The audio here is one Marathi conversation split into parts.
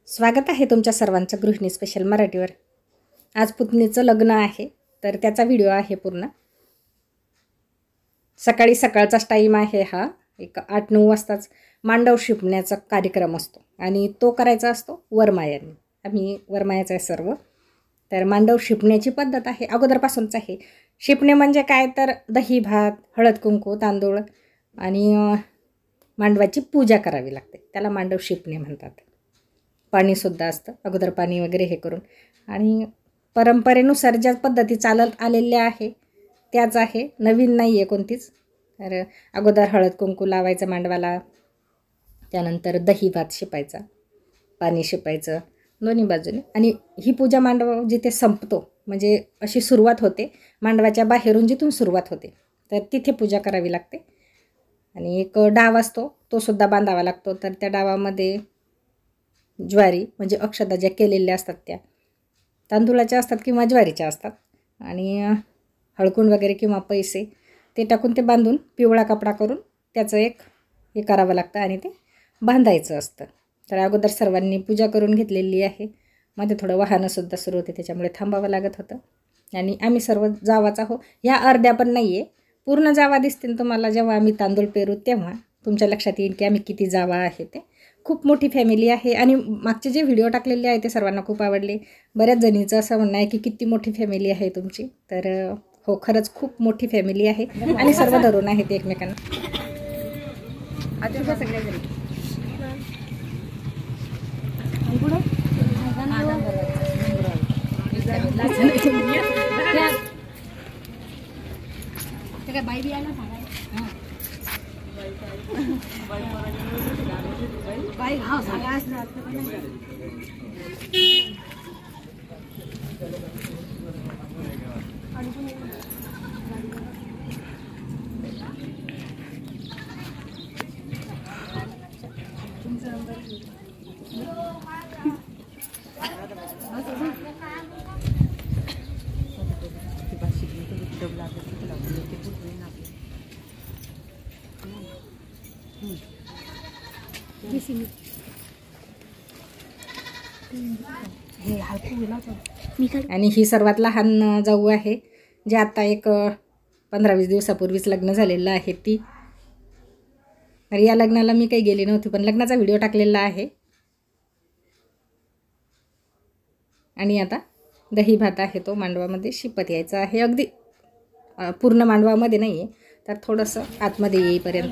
स्वागत आहे तुमच्या सर्वांचं गृहिणी स्पेशल मराठीवर। आज पुतणीचं लग्न आहे, तर त्याचा व्हिडिओ आहे पूर्ण। सकाळी सकाळचाच टाईम आहे हा, एक 8-9 वाजताच मांडव शिपण्याचा कार्यक्रम असतो आणि तो करायचा असतो वरमायांनी। आम्ही वरमायाचं आहे सर्व। तर मांडव शिपण्याची पद्धत आहे अगोदरपासूनच आहे। शिपणे म्हणजे काय तर दही भात, हळद कुंकू, तांदूळ आणि मांडवाची पूजा करावी लागते, त्याला मांडव शिपणे म्हणतात। पाणीसुद्धा असतं अगोदर, पाणी वगैरे हे करून, आणि परंपरेनुसार ज्या पद्धती चालत आलेल्या आहे त्याच आहे, नवीन नाही आहे कोणतीच। तर अगोदर हळद कुंकू लावायचं मांडवाला, त्यानंतर दही भात शिपायचा, पाणी शिपायचं दोन्ही बाजूने, आणि ही पूजा मांडव जिथे संपतो म्हणजे अशी सुरुवात होते मांडवाच्या बाहेरून, जिथून सुरुवात होते तर तिथे पूजा करावी लागते। आणि एक डाव असतो तो सुद्धा बांधावा लागतो। तर त्या डावामध्ये ज्वारी म्हणजे अक्षता ज्या केलेल्या असतात त्या तांदूळाच्या असतात किंवा ज्वारीच्या असतात, आणि हळकुंड वगैरे किंवा पैसे ते टाकून ते बांधून पिवळा कपडा करून त्याचं एक हे करावं लागतं आणि ते बांधायचं असतं। तर अगोदर सर्वांनी पूजा करून घेतलेली आहे। मध्ये थोडं वाहनंसुद्धा सुरू होते त्याच्यामुळे थांबावं लागत होतं, आणि आम्ही सर्व जावाच आहो। ह्या अर्ध्या पण नाही आहे, पूर्ण जावा दिसतील तुम्हाला जेव्हा आम्ही तांदूळ पेरू तेव्हा तुमच्या लक्षात येईल की आम्ही किती जावा आहे ते। खूप मोठी फॅमिली आहे, आणि मागचे जे व्हिडिओ टाकलेले आहे ते सर्वांना खूप आवडले। बऱ्याच जणींचं असं म्हणणं आहे की किती मोठी फॅमिली आहे तुमची। तर हो, खरंच खूप मोठी फॅमिली आहे, आणि सर्व धरून आहेत एकमेकांना। सगळ्या घरी बाई बी आला बाई, हा सगळ्या असणार आणि ही सर्वात लहान जाऊ आहे, जे आता एक 15-20 दिवसापूर्वीच लग्न झालेलं आहे ती। तर या लग्नाला मी काही गेली नव्हती, पण लग्नाचा व्हिडिओ टाकलेला आहे। आणि आता दही भात आहे तो मांडवामध्ये शिपत यायचा आहे, अगदी पूर्ण मांडवामध्ये नाही आहे, तर थोडंसं आतमध्ये येईपर्यंत।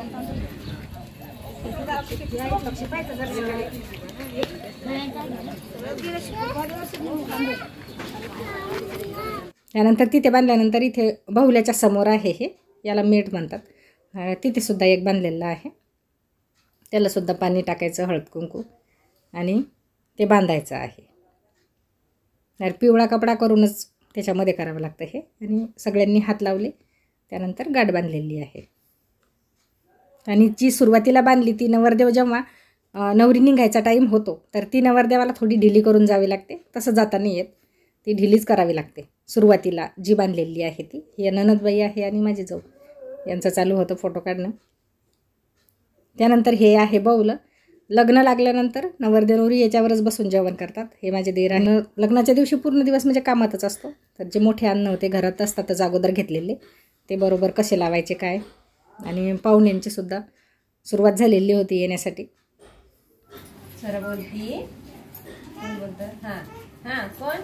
त्यानंतर तिथे बांधल्यानंतर इथे बाहुल्याच्या समोर आहे, हे याला मेट म्हणतात, तिथे सुद्धा एक बांधलेलं आहे, त्याला सुद्धा पाणी टाकायचं, हळद कुंकू, आणि ते बांधायचं आहे। तर पिवळा कपडा करूनच त्याच्यामध्ये करावं लागतं हे, आणि सगळ्यांनी हात लावले, त्यानंतर गाठ बांधलेली आहे। आणि जी सुरुवातीला बांधली ती नवरदेव जेव्हा नवरी निघायचा टाईम होतो तर ती नवरदेवाला थोडी ढिली करून जावी लागते, तसं जाता नाही येत, ती ढिलीच करावी लागते। सुरुवातीला जी बांधलेली आहे ती, ही ननदबाई आहे आणि माझी जाऊ, यांचं चालू होतं फोटो काढणं। त्यानंतर हे आहे बाऊल। लग्न लागल्यानंतर नवरदेव नवरी याच्यावरच बसून जेवण करतात। हे माझे दीर, आणि लग्नाच्या दिवशी पूर्ण दिवस म्हणजे कामातच असतो। तर जे मोठे अन्न होते घरात असतातच अगोदर घेतलेले, ते बरोबर कसे लावायचे काय, आणि पाहुण्यांची सुद्धा सुरुवात झालेली होती येण्यासाठी। सर बोलती, कोण बोलतं? हां हां, कोण?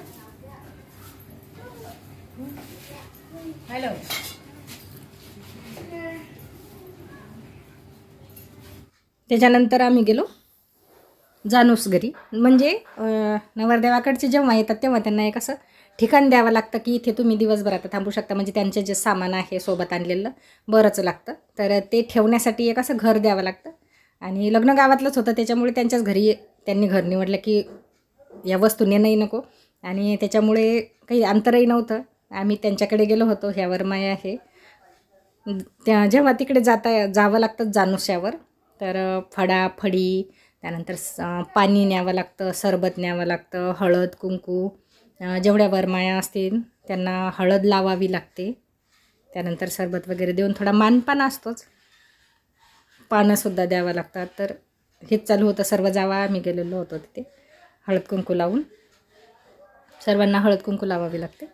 हॅलो। त्याच्यानंतर आम्ही गेलो जानूस घरी, म्हणजे नवरदेवाकडचे जेव्हा येतात तेव्हा त्यांना एक असं ठिकाण द्यावं लागतं की इथे तुम्ही दिवसभर आता थांबू शकता, म्हणजे त्यांचे जे सामान आहे सोबत आणलेलं बरंच लागतं, तर ते ठेवण्यासाठी एक असं घर द्यावं लागतं। आणि लग्न गावातलंच होतं त्याच्यामुळे त्यांच्याच घरी त्यांनी घर निवडलं की या वस्तू नेणंही नको, आणि त्याच्यामुळे काही अंतरही नव्हतं। आम्ही त्यांच्याकडे गेलो होतो, ह्या वरमाया आहे त्या, जेव्हा तिकडे जावं लागतं जानूशावर, तर फडा फडी, त्यानंतर पाणी न्यावं लागतं, सरबत न्यावं लागतं, हळद कुंकू, जेवढ्या वरमाया असतील त्यांना हळद लावावी लागते, त्यानंतर सरबत वगैरे देऊन थोडा मानपान असतोच, पानंसुद्धा द्यावं लागतात। तर हेच चालू होतं, सर्व जावा आम्ही गेलेलो होतो तिथे। हळद कुंकू लावून सर्वांना हळद कुंकू लावावी लागते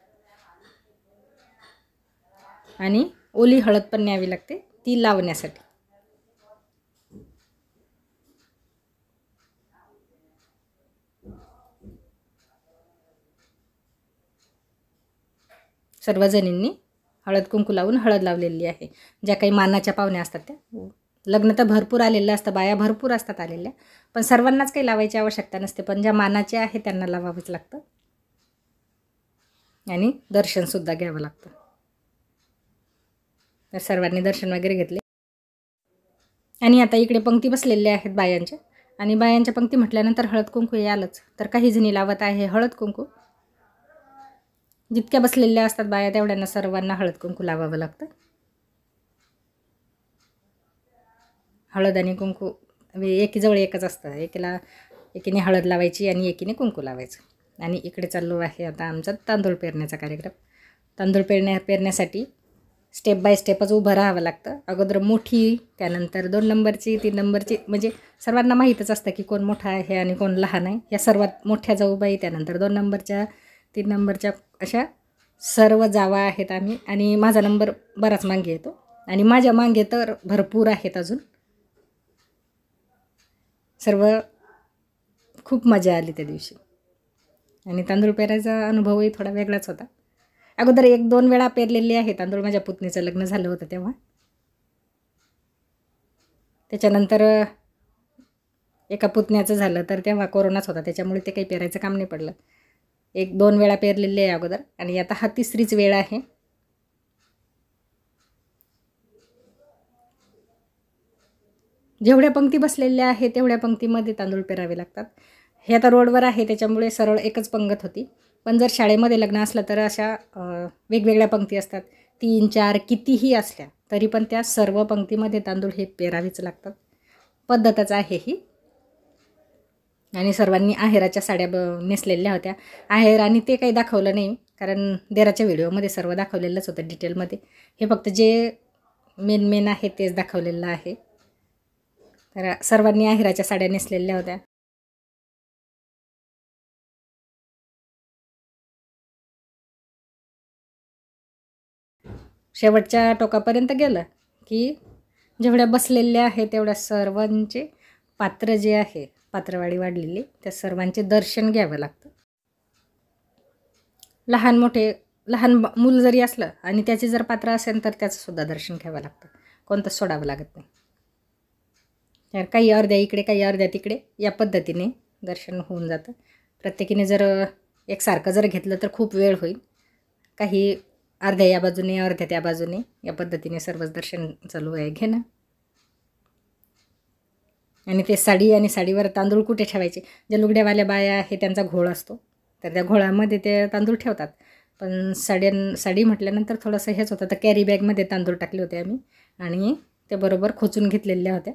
आणि ओली हळद पण न्यावी लागते ती लावण्यासाठी. सर्वजणींनी हळद कुंकू लावून हळद लावलेली आहे. ज्या काही मानाच्या पाहुण्या असतात त्या, लग्न तर भरपूर आलेलं असतं, बाया भरपूर असतात आलेल्या, पण सर्वांनाच काही लावायची आवश्यकता नसते, पण ज्या मानाचे आहे त्यांना लावावंच लागतं आणि दर्शनसुद्धा घ्यावं लागतं. तर सर्वांनी दर्शन वगैरे घेतले आणि आता इकडे पंक्ती बसलेल्या आहेत बायांच्या, आणि बायांच्या पंक्ती म्हटल्यानंतर हळद कुंकू हे आलंच. तर काही जणी लावत आहे हळद कुंकू. जितक्या बसलेल्या असतात बाया तेवढ्यांना सर्वांना हळद कुंकू लावावं लागतं. हळद आणि कुंकू एकीजवळ एकच असतं, एकीने हळद लावायची आणि एकीने कुंकू लावायचं. आणि इकडे चाललो आहे आता आमचा तांदूळ पेरण्याचा कार्यक्रम. तांदूळ पेरण्यासाठी स्टेप बाय स्टेपच उभं राहावं लागतं. अगोदर मोठी, त्यानंतर 2 नंबरची, 3 नंबरची, म्हणजे सर्वांना माहीतच असतं की कोण मोठा आहे आणि कोण लहान आहे. या सर्वात मोठ्या जाऊबाई, त्यानंतर 2 नंबरच्या, 3 नंबरच्या, अशा सर्व जावा आहेत आम्ही. आणि माझा नंबर बराच मागे येतो आणि माझ्या मागे तर भरपूर आहेत अजून. सर्व खूप मजा आली त्या दिवशी आणि तांदूळ पेरायचा अनुभवही थोडा वेगळाच होता. अगोदर 1-2 वेळा पेरलेले आहे तांदूळ. माझ्या पुतणीचं लग्न झालं होतं तेव्हा. त्याच्यानंतर एका पुतण्याचं झालं तर तेव्हा कोरोनाच होता, त्याच्यामुळे ते काही पेरायचं काम नाही पडलं. 1-2 वेळा पेरलेले आहे अगोदर आणि आता हा 3रीच वेळ आहे. जेवढ्या पंक्ती बसलेल्या आहेत तेवढ्या पंक्तीमध्ये तांदूळ पेरावे लागतात. हे आता रोडवर आहे त्याच्यामुळे सरळ एकच पंगत होती, पण जर शाळेमध्ये लग्न असलं तर अशा वेगवेगळ्या पंक्ती असतात. 3-4 कितीही असल्या तरी पण त्या सर्व पंक्तीमध्ये तांदूळ हे पेरावेच लागतात. पद्धतच आहे ही. आणि सर्वांनी आहेराच्या साड्या नेसलेल्या होत्या. आहेर आणि ते काही दाखवलं नाही, कारण देराच्या व्हिडिओमध्ये सर्व दाखवलेलंच होतं डिटेलमध्ये. हे फक्त जे मेन आहे तेच दाखवलेलं आहे. तर सर्वांनी आहेराच्या साड्या नेसलेल्या होत्या. शेवटच्या टोकापर्यंत गेलं की जेवढ्या बसलेल्या आहेत तेवढ्या सर्वांचे पात्र जे आहे, पात्रवाडी वाढलेली, त्या सर्वांचे दर्शन घ्यावं लागतं. लहान मूल जरी असलं आणि त्याचे जर पात्र असेल तर त्याचंसुद्धा दर्शन घ्यावं लागतं, कोणतंच सोडावं लागत नाही. तर काही अर्ध्या इकडे काही अर्ध्या तिकडे या पद्धतीने दर्शन होऊन जातं. प्रत्येकीने जर एकसारखं जर घेतलं तर खूप वेळ होईल. काही अर्ध्या या बाजूने, अर्ध्या त्या बाजूने, या पद्धतीने सर्वच दर्शन चालू आहे घेणं. आणि ते साडी आणि साडीवर तांदूळ कुठे ठेवायचे, ज्या लुगड्यावाल्या बाया आहे त्यांचा घोळ असतो, तर त्या घोळामध्ये ते तांदूळ ठेवतात. पण साडी म्हटल्यानंतर थोडंसं हेच होतं, तर कॅरी बॅगमध्ये तांदूळ टाकले होते आम्ही आणि ते बरोबर खोचून घेतलेल्या होत्या.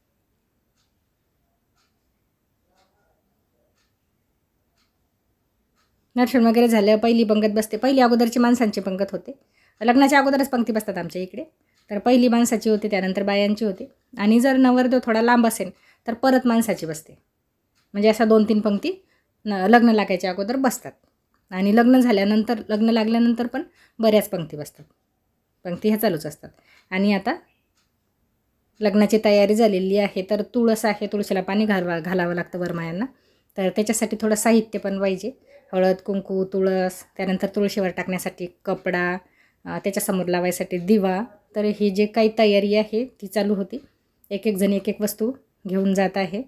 दर्शन वगैरे झालं. पहिली पंगत बसते. पहिली अगोदरची माणसांची पंगत होते. लग्नाच्या अगोदरच पंक्ती बसतात आमच्या इकडे. तर पहिली माणसाची होती, त्यानंतर बायांची होती. आणि जर नवरदेव थोडा लांब असेल तर परत माणसाची बसते. म्हणजे अशा 2-3 पंक्ती लग्न लागायच्या अगोदर बसतात. आणि लग्न लागल्यानंतर पण बऱ्याच पंक्ती बसतात. पंक्ती ह्या चालूच असतात. आणि आता लग्नाची तयारी झालेली आहे, तर तुळस आहे, तुळशीला पाणी घालावं लागतं वरमायांना. तर त्याच्यासाठी थोडं साहित्य पण पाहिजे. हळद, कुंकू, तुळस, त्यानंतर तुळशीवर टाकण्यासाठी कपडा, त्याच्यासमोर लावायसाठी दिवा. तर ही जे काही तयारी आहे ती चालू होती. एक जण एक वस्तू घेऊन जात आहे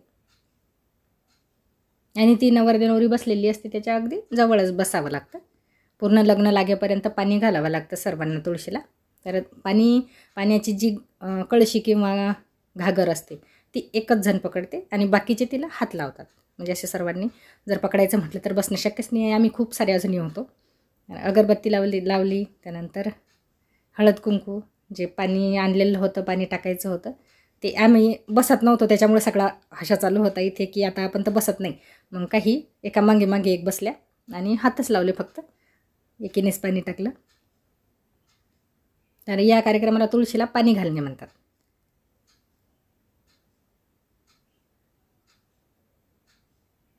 आणि ती नवरदेव बसलेली असते त्याच्या अगदी जवळच बसावं लागतं. पूर्ण लग्न लागेपर्यंत पाणी घालावं लागतं सर्वांना तुळशीला. तर पाण्याची जी कळशी किंवा घागर असते ती एकच जण पकडते आणि बाकीचे तिला हात लावतात. म्हणजे असे सर्वांनी जर पकडायचं म्हटलं तर बसणं शक्यच नाही आहे. आम्ही खूप साऱ्या जणी होतो. अगरबत्ती लावली, त्यानंतर हळद कुंकू, जे पाणी आणलेलं होतं, पाणी टाकायचं होतं, ते आम्ही बसत नव्हतो, त्याच्यामुळे सगळा हशा चालू होता इथे की आता आपण तर बसत नाही. मग काही एका मागे एक बसल्या आणि हातच लावले फक्त, एकीनेच पाणी टाकलं. तर या कार्यक्रमाला तुळशीला पाणी घालणे म्हणतात.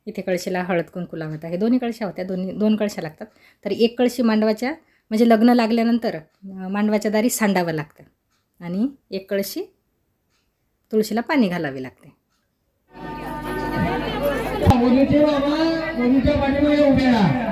इथे कळशीला हळद कुंकू लावत आहे. दोन्ही कळशा होत्या, दोन कळशा लागतात. तर एक कळशी मांडवाच्या म्हणजे लग्न लागल्यानंतर मांडवाच्या दारी सांडावं लागतं आणि एक कळशी तुळशीला पाणी घालावे लागते. वधूचे बाबा वधूच्या पाठीमागे उभे राहा.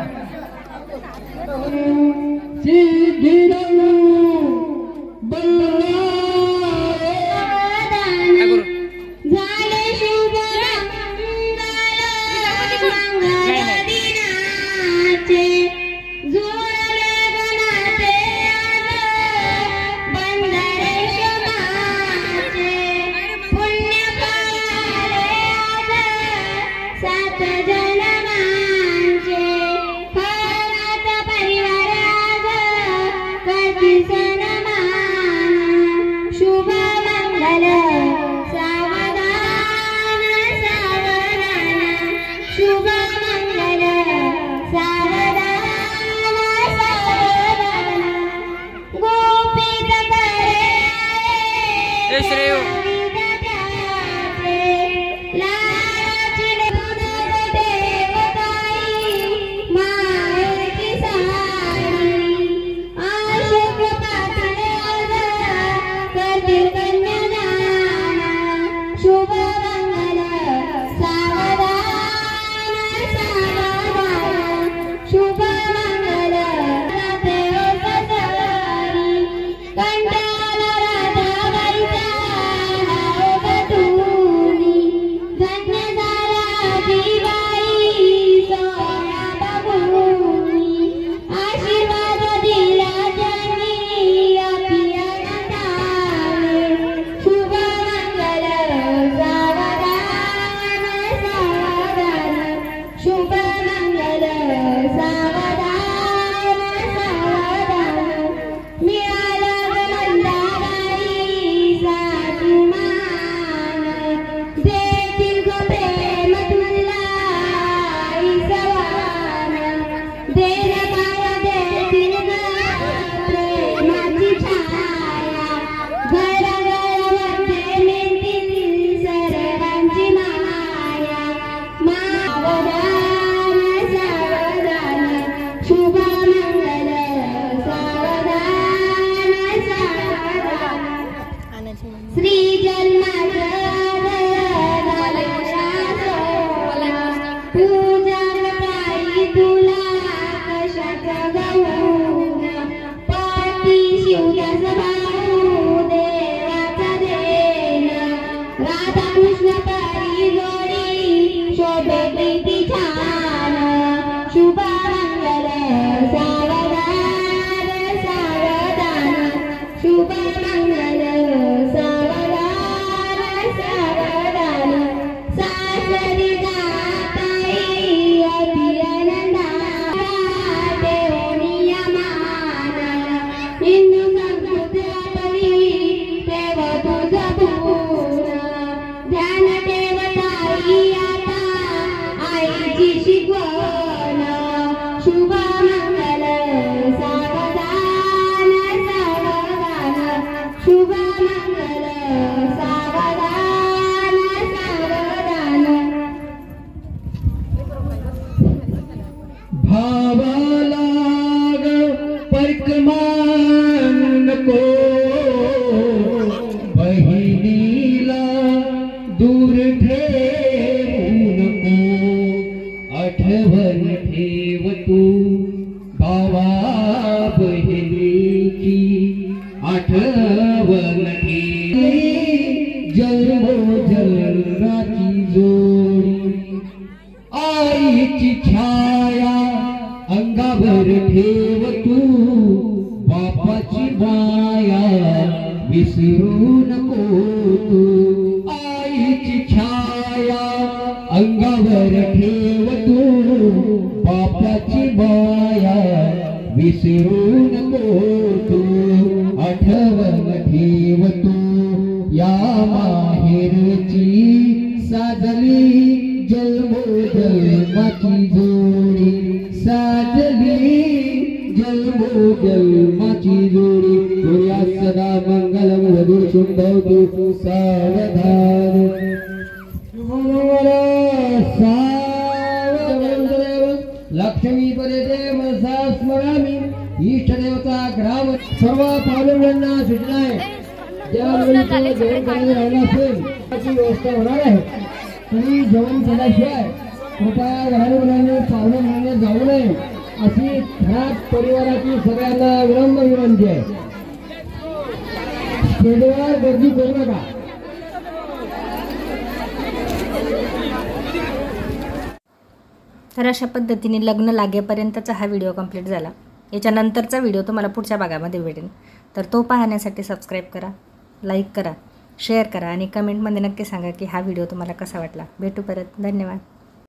सावधान लक्ष्मी पदेते मनसा स्मरामी इष्टदेवता ग्राम सर्व पाहुण्यांना सूचना आहे ज्या वेळी तो जेवण करायला राहिला असेल त्याची व्यवस्था होणार आहे तरी जेवण केल्याशिवाय कृपया घराने पाहुणे म्हणणे जाऊ नये अशी खराब परिवाराची सगळ्यांना विनंती आहे. स्टेजवर गर्दी करू नका. तर अशा पद्धतीने लग्न लागेपर्यंतचा हा व्हिडिओ कंप्लीट झाला. याच्यानंतरचा व्हिडिओ तुम्हाला पुढच्या भागामध्ये भेटेल. तर तो पाहण्यासाठी सबस्क्राईब करा, लाईक करा, शेअर करा आणि कमेंटमध्ये नक्की सांगा की हा व्हिडिओ तुम्हाला कसा वाटला. भेटू परत. धन्यवाद.